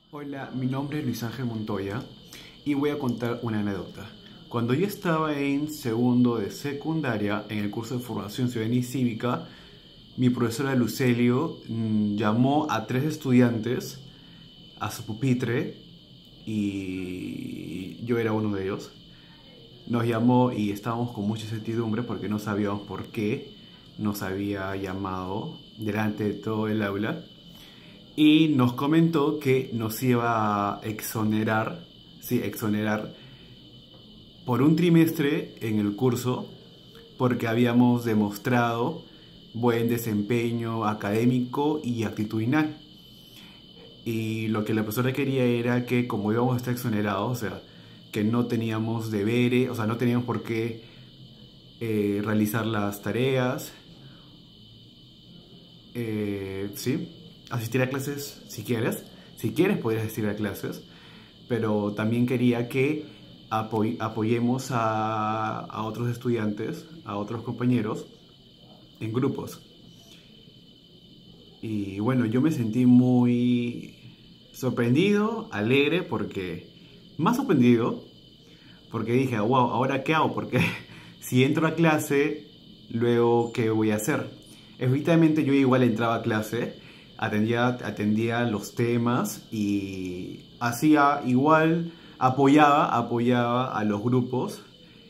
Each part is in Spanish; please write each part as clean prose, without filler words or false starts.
Hola, mi nombre es Luis Ángel Montoya y voy a contar una anécdota. Cuando yo estaba en segundo de secundaria, en el curso de formación ciudadana y cívica, mi profesora Lucelio llamó a tres estudiantes a su pupitre y yo era uno de ellos. Nos llamó y estábamos con mucha incertidumbre porque no sabíamos por qué nos había llamado delante de todo el aula y nos comentó que nos iba a exonerar, sí, exonerar por un trimestre en el curso porque habíamos demostrado buen desempeño académico y actitudinal. Y lo que la profesora quería era que como íbamos a estar exonerados, o sea, que no teníamos deberes, o sea, no teníamos por qué realizar las tareas, ¿sí? Asistir a clases si quieres podrías asistir a clases, pero también quería que apoyemos a otros estudiantes, a otros compañeros en grupos. Y bueno, yo me sentí muy sorprendido, alegre, más sorprendido, porque dije, wow, ¿ahora qué hago? Porque si entro a clase, luego, ¿qué voy a hacer? Evidentemente yo igual entraba a clase, atendía los temas y hacía igual, apoyaba a los grupos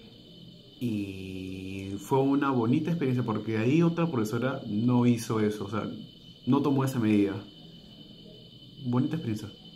y fue una bonita experiencia porque ahí otra profesora no hizo eso, o sea, no tomó esa medida. Bonita experiencia.